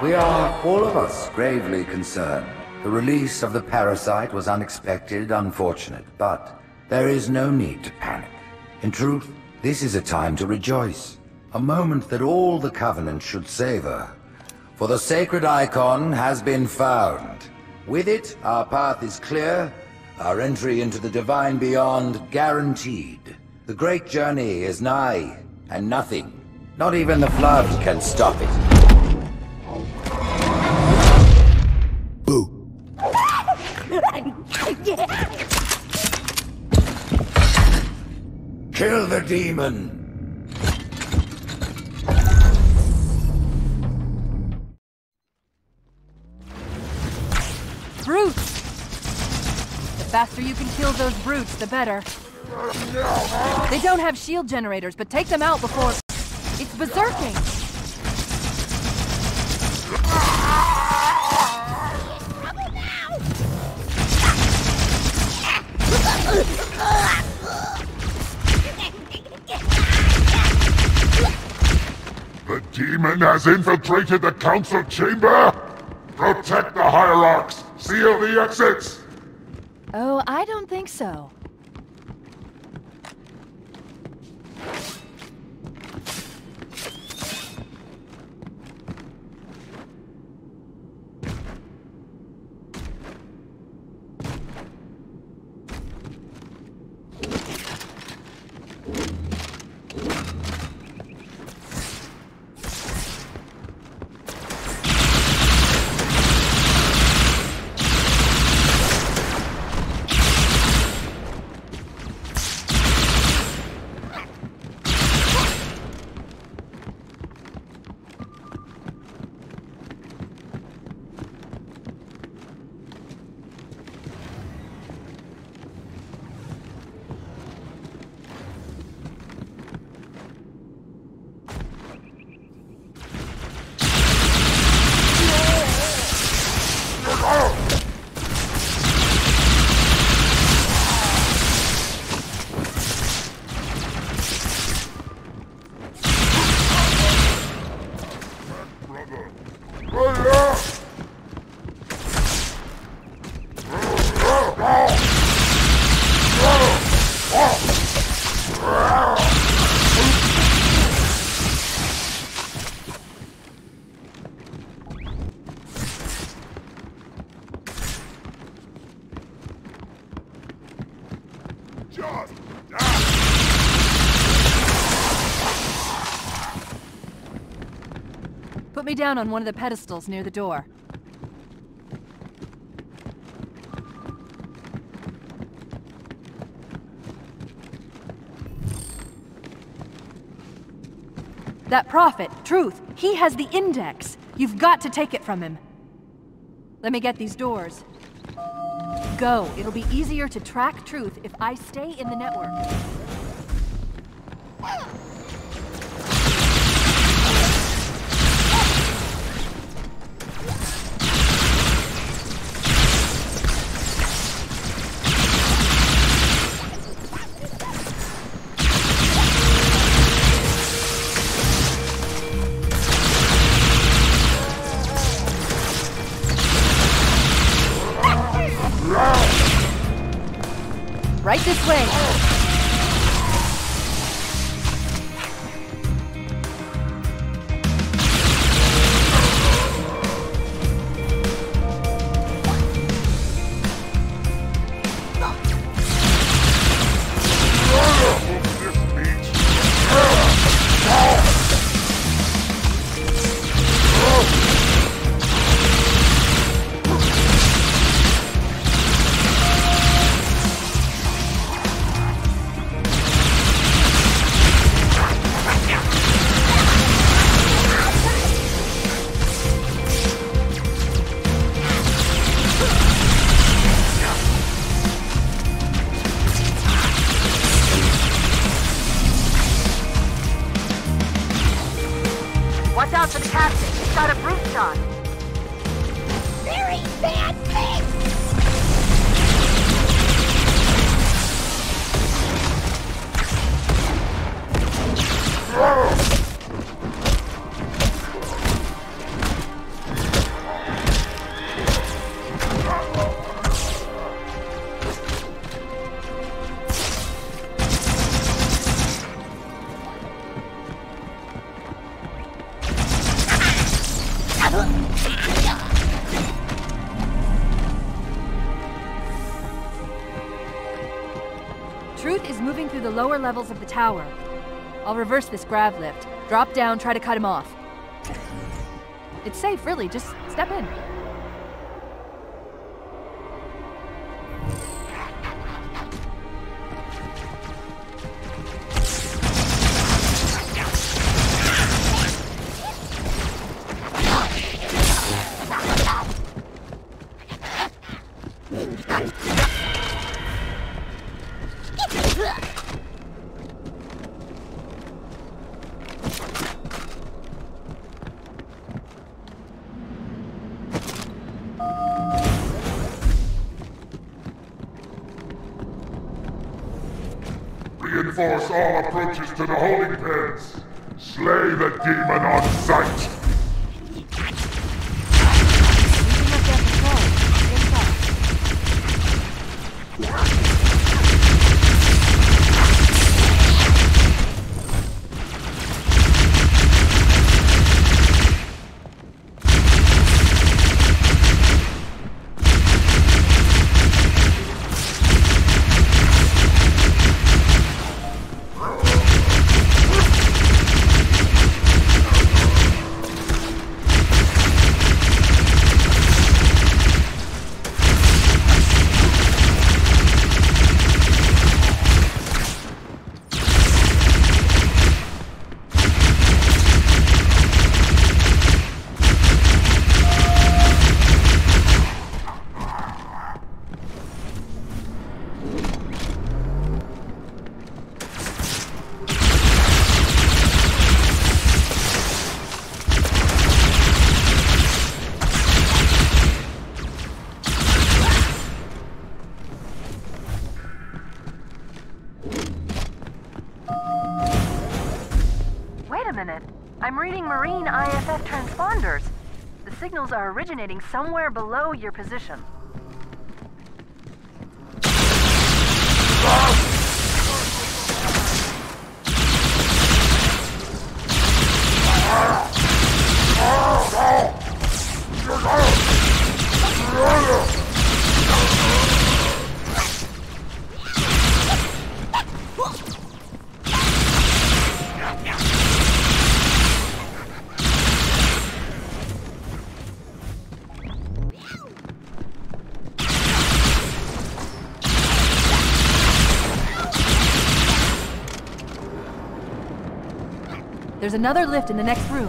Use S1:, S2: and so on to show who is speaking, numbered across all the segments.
S1: We are, all of us, gravely concerned. The release of the parasite was unexpected, unfortunate, but there is no need to panic. In truth, this is a time to rejoice. A moment that all the Covenant should savor. For the sacred icon has been found. With it, our path is clear, our entry into the divine beyond guaranteed. The great journey is nigh, and nothing, not even the flood, can stop it. Boo. Kill the demon!
S2: Brutes! The faster you can kill those brutes, the better. They don't have shield generators, but take them out before... It's berserking!
S3: The demon has infiltrated the council chamber! Protect the hierarchs! Seal the exits!
S2: Oh, I don't think so. Put me down on one of the pedestals near the door. That prophet, Truth, he has the index. You've got to take it from him. Let me get these doors. Go. It'll be easier to track Truth if I stay in the network. Right this way.
S4: Watch out for the captain. He's got a brute shot. Very bad thing!
S2: Truth is moving through the lower levels of the tower. I'll reverse this grav lift. Drop down, try to cut him off. It's safe, really. Just step in.
S3: Reinforce all approaches to the holding pens. Slay the demon on sight.
S4: I'm reading Marine IFF transponders. The signals are originating somewhere below your position.
S2: There's another lift in the next room.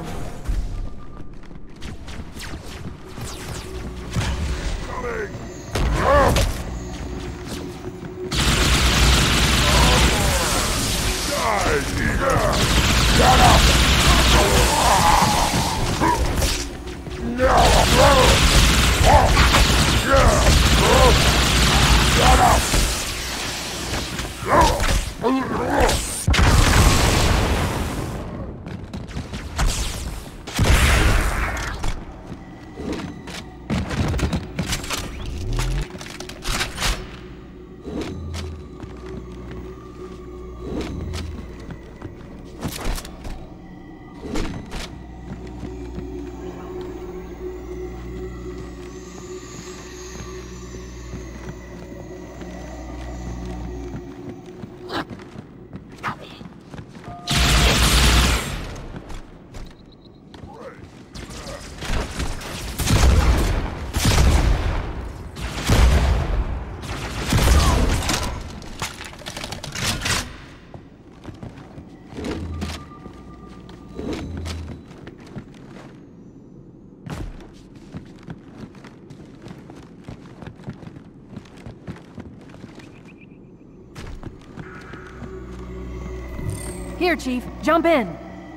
S2: Here, Chief. Jump in.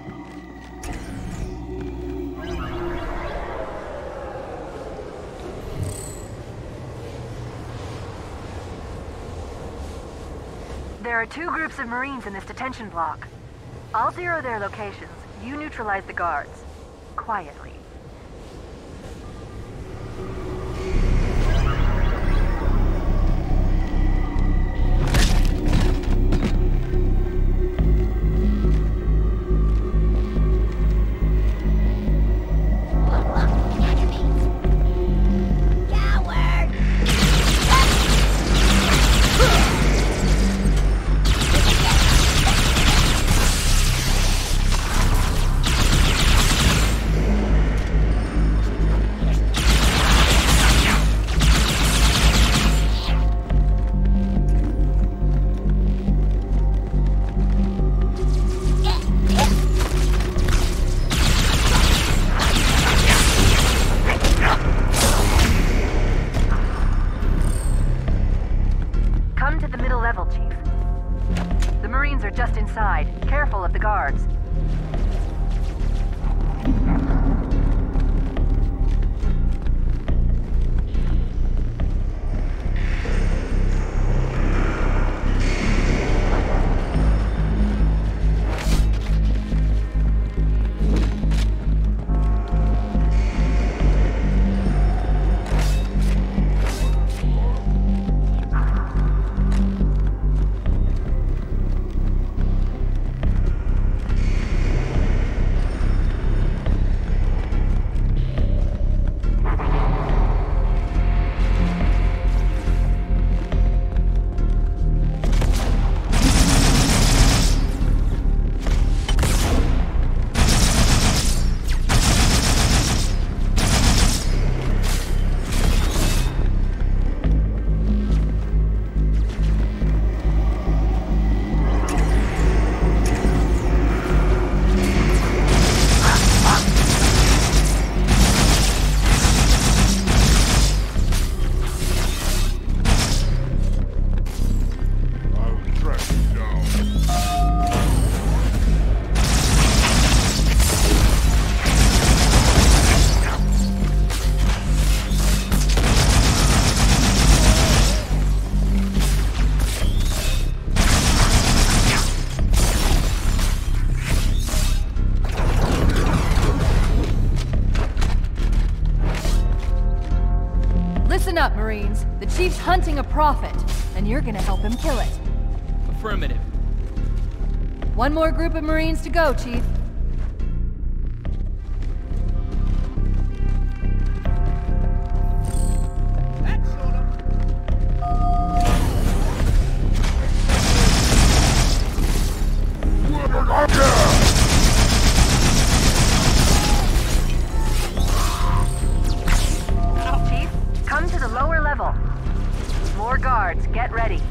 S4: There are 2 groups of Marines in this detention block. I'll zero their locations. You neutralize the guards. Quietly. Come to the middle level, Chief. The Marines are just inside. Careful of the guards.
S2: Listen up, Marines. The Chief's hunting a prophet, and you're gonna help him kill it.
S5: Affirmative.
S2: One more group of Marines to go, Chief.
S4: Chief, come to the lower level. More guards, get ready.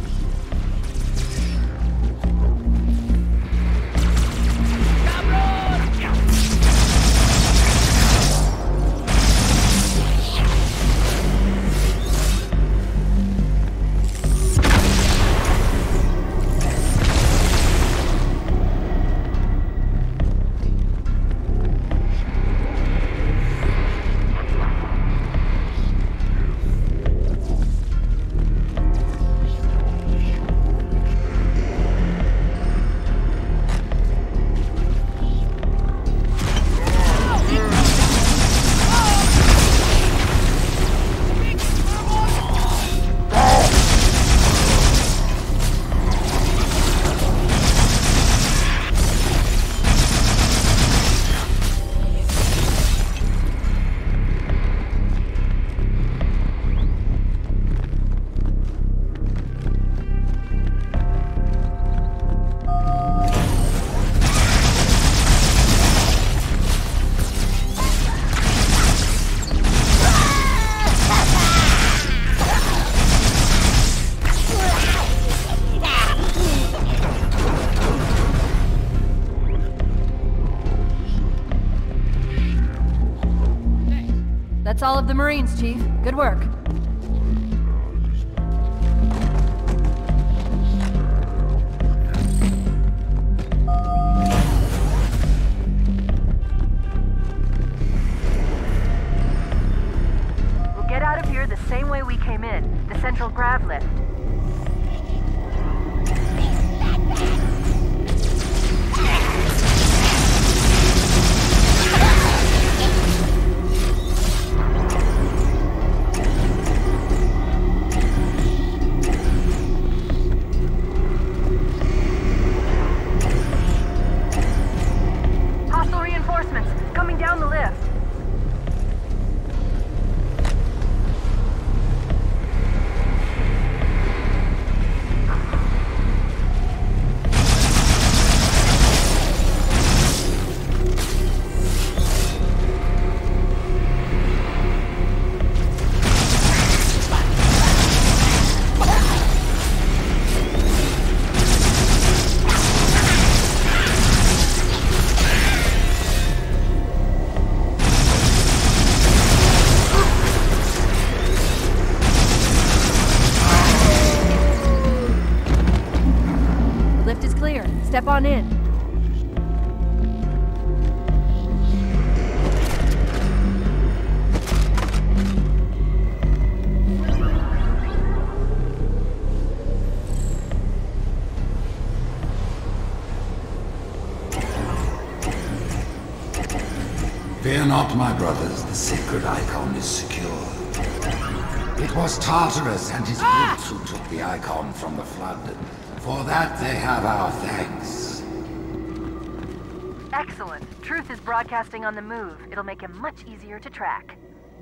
S2: That's all of the Marines, Chief. Good work.
S4: We'll get out of here the same way we came in, the central grav lift.
S2: Step on in.
S1: Fear not, my brothers, the sacred icon is secure. It was Tartarus and his brutes who took the icon from the Flood. For that they have our thanks.
S4: Excellent. Truth is broadcasting on the move. It'll make him much easier to track.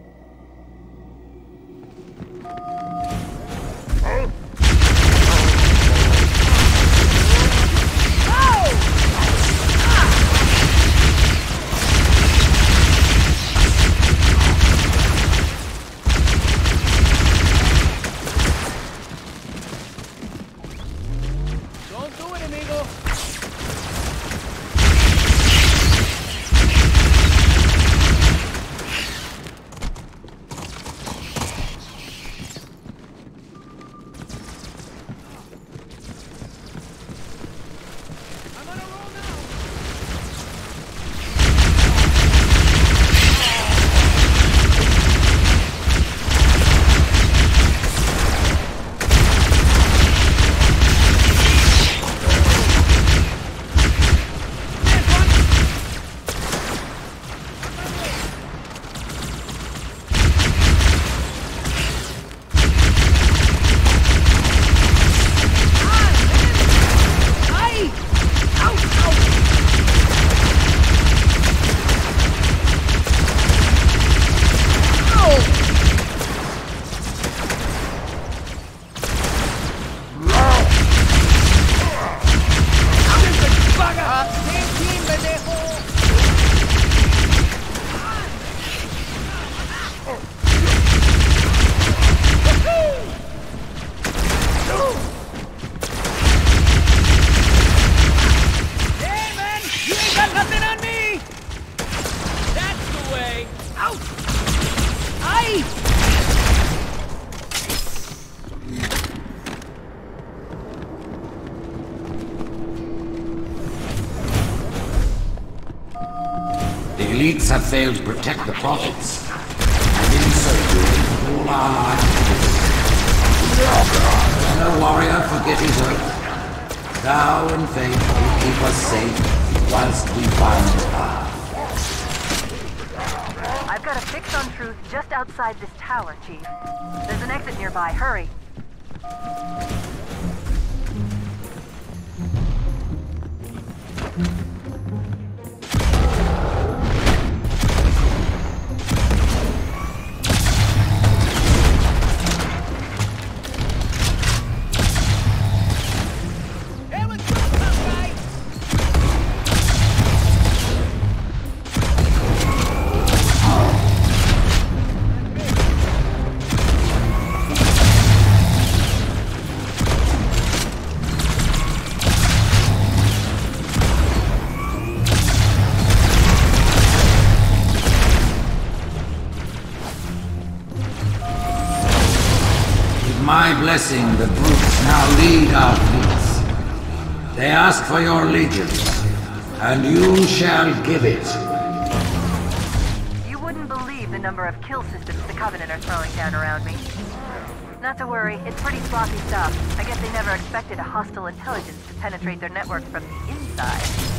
S1: The elites have failed to protect the prophets, and in so doing, all our lives. No warrior forget his oath. Thou and fate will keep us safe whilst we find her.
S4: I've got a fix on Truth just outside this tower, Chief. There's an exit nearby. Hurry.
S1: My blessing, the brutes now lead our fleets. They ask for your allegiance, and you shall give it.
S4: You wouldn't believe the number of kill systems the Covenant are throwing down around me. Not to worry, it's pretty sloppy stuff. I guess they never expected a hostile intelligence to penetrate their network from the inside.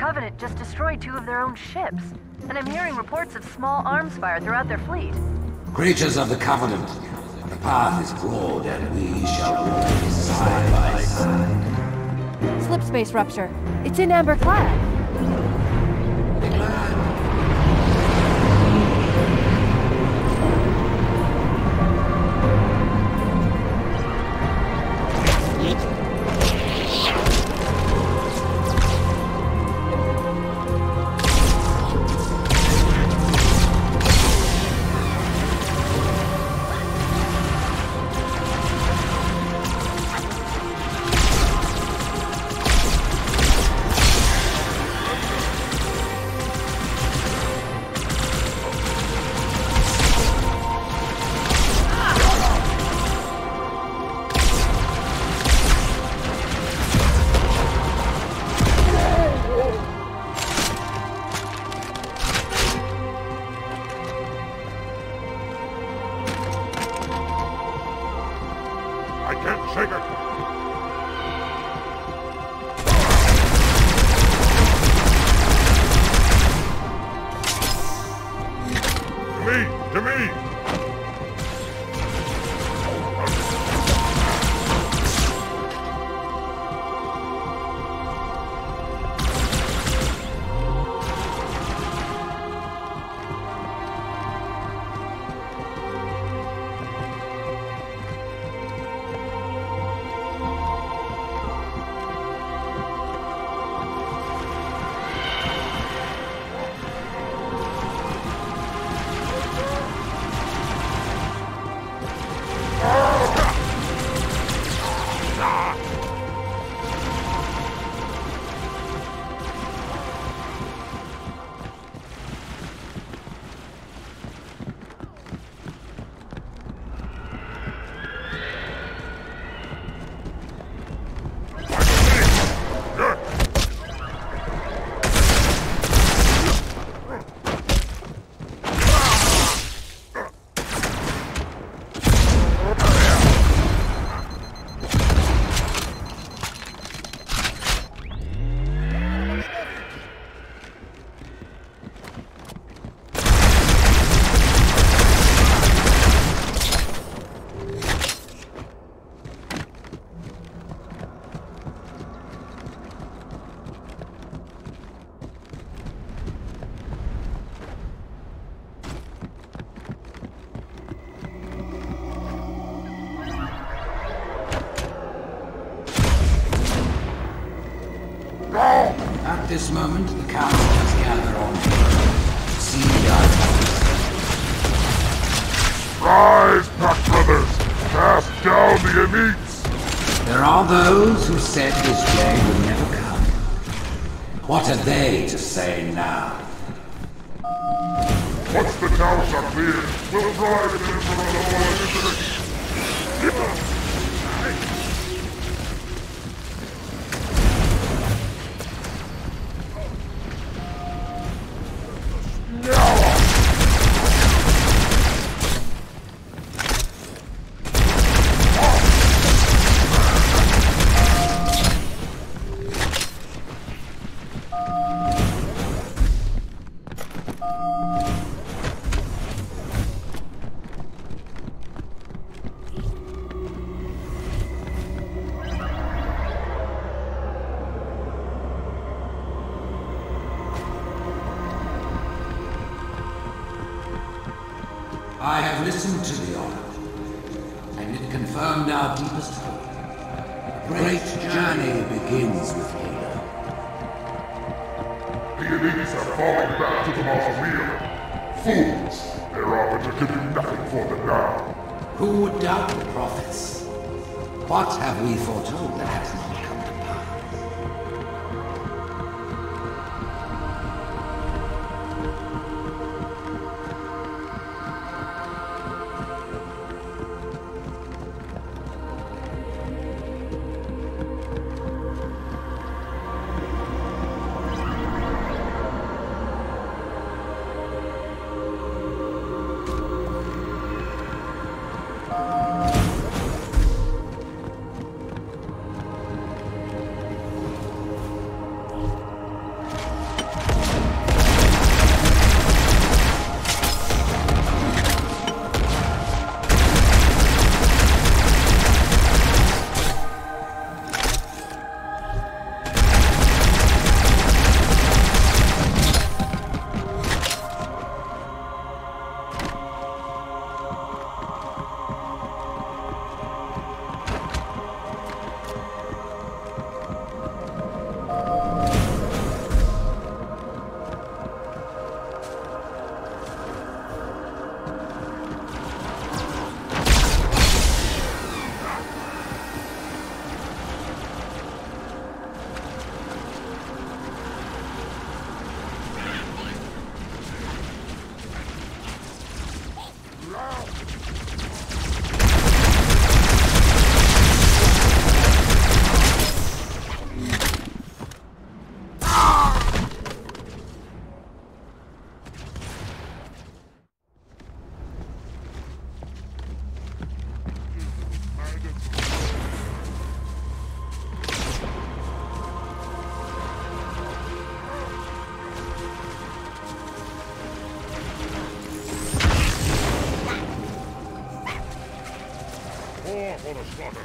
S4: Covenant just destroyed 2 of their own ships. And I'm hearing reports of small arms fire throughout their fleet.
S1: Creatures of the Covenant. The path is broad and we shall walk side by side.
S2: Slip space rupture. It's in Amber Clad.
S3: I can't shake it! To me!
S1: At this moment, the council has gathered on board to see the outcomes.
S3: Rise, Pack Brothers! Cast down the elites!
S1: There are those who said this day would never come. What are they to say now?
S3: Once the towers are cleared, we'll drive the Emperor into the...
S1: I have listened to the oracle, and it confirmed our deepest hope. A great journey begins with Halo.
S3: The elites have fallen back to the mausoleum. Fools! Their arbiter can do nothing for them now.
S1: Who would doubt the prophets? What have we foretold that has not come to pass?
S3: for the slaughter.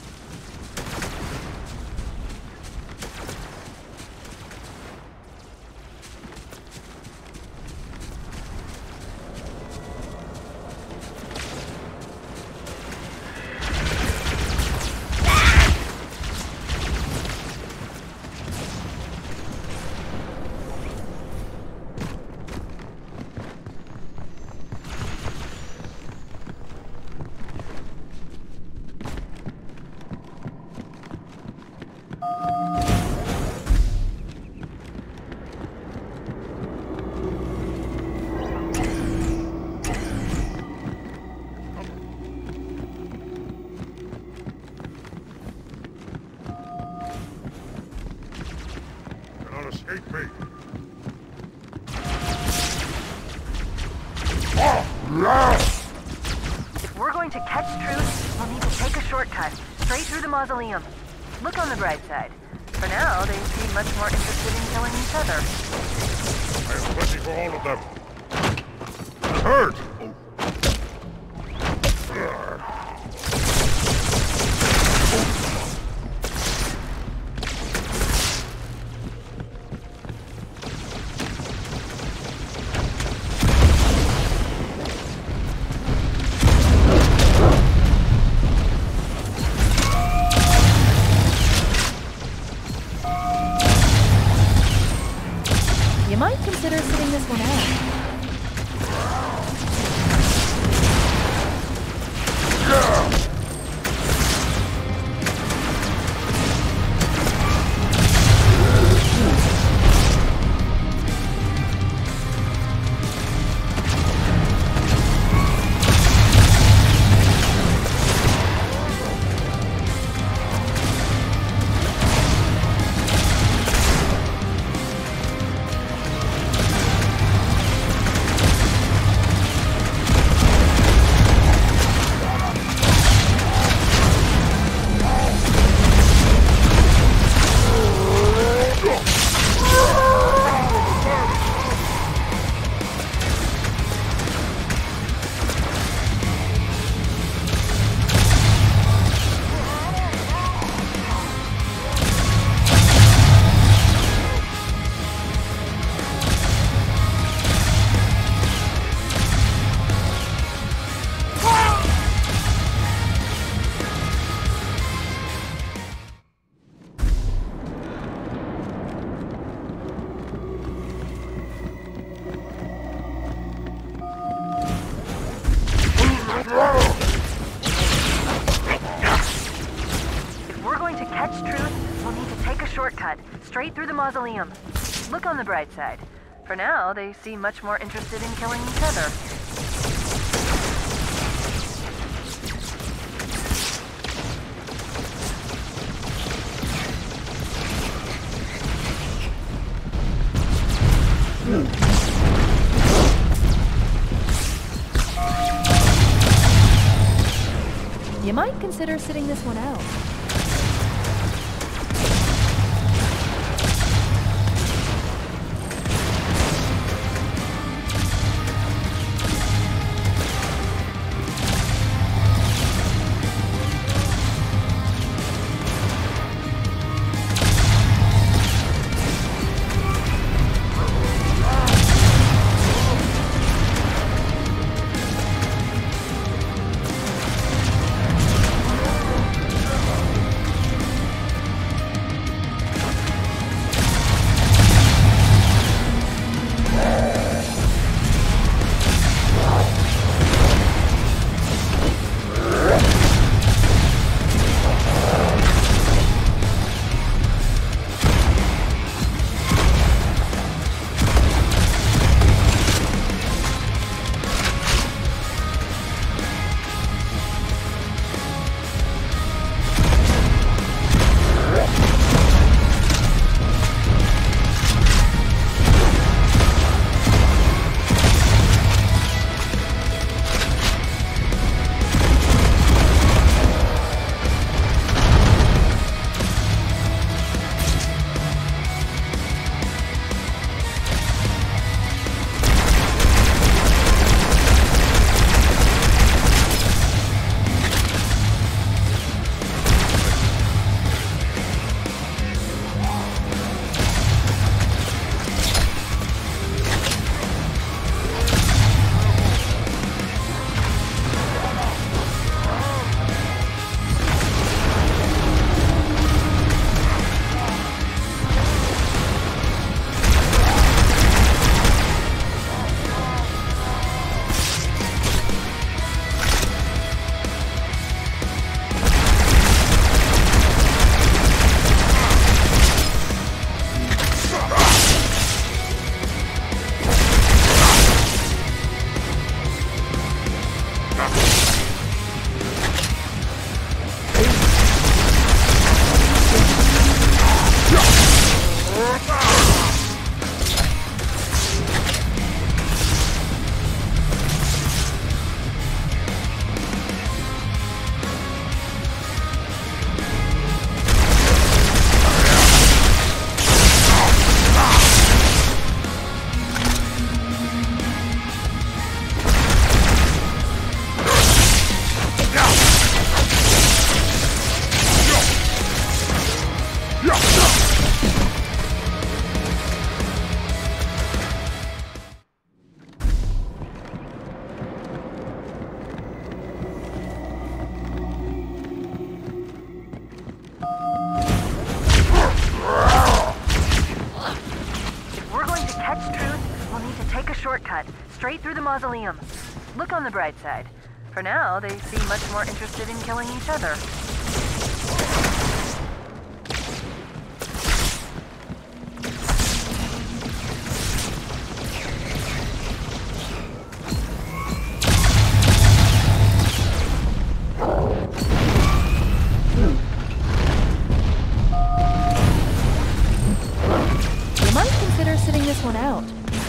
S3: Escape me!
S4: If we're going to catch Truth, we'll need to take a shortcut, straight through the mausoleum. Look on the bright side. For now, they seem much more interested in killing each other.
S3: I have plenty for all of them. I'm hurt!
S2: You might consider sitting this one out.
S4: If we're going to catch Truth, we'll need to take a shortcut, straight through the mausoleum. Look on the bright side. For now, they seem much more interested in killing each other.
S2: You might consider sitting this one out.
S4: shortcut, straight through the mausoleum. Look on the bright side. For now, they seem much more interested in killing each other.
S2: You might consider sitting this one out.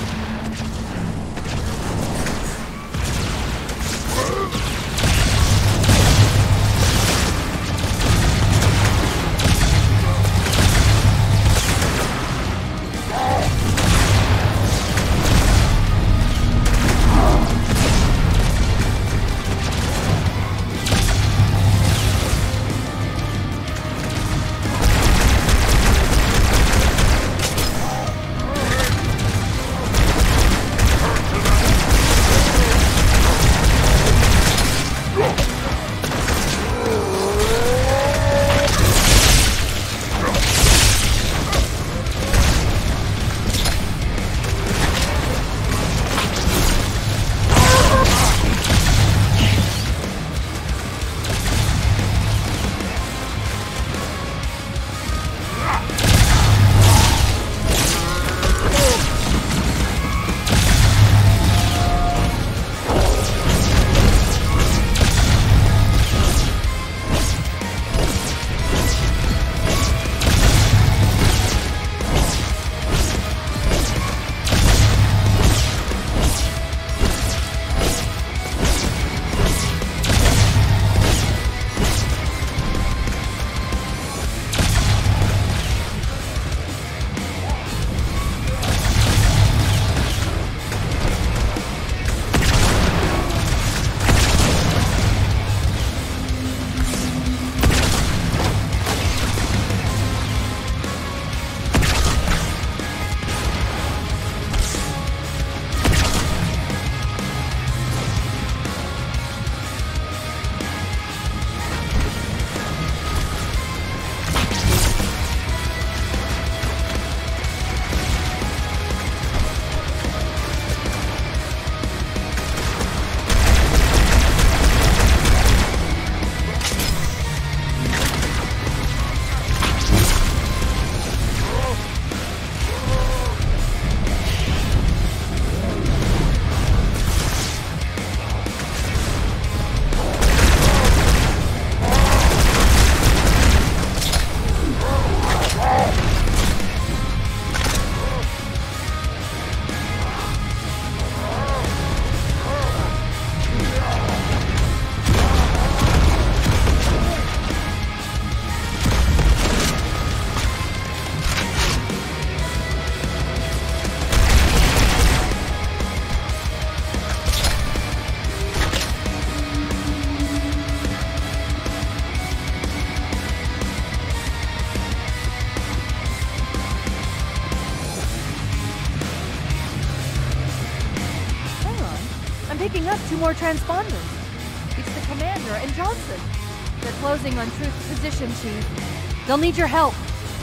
S2: Picking up 2 more transponders. It's the Commander and Johnson. They're closing on Truth's position, Chief. They'll need your help.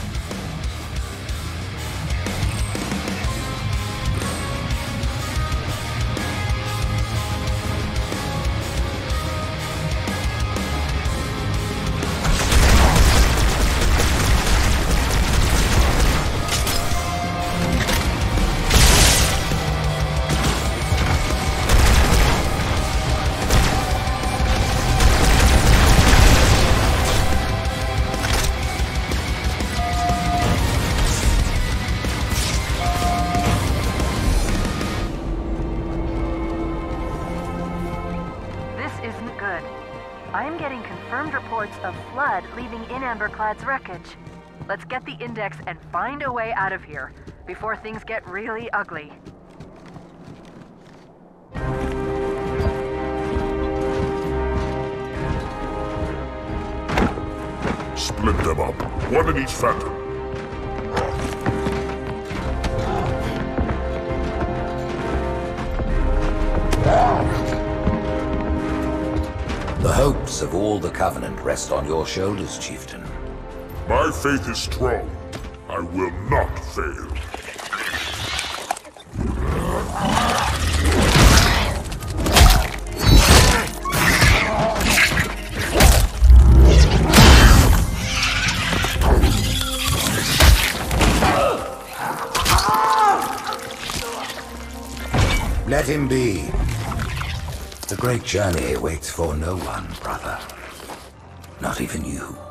S4: I'm getting confirmed reports of flood leaving in Amberclad's wreckage. Let's get the index and find a way out of here before things get really ugly.
S3: Split them up, one in each phantom.
S1: The hopes of all the Covenant rest on your shoulders, Chieftain.
S3: My faith is strong. I will not fail.
S1: Let him be. The great journey waits for no one, brother. Not even you.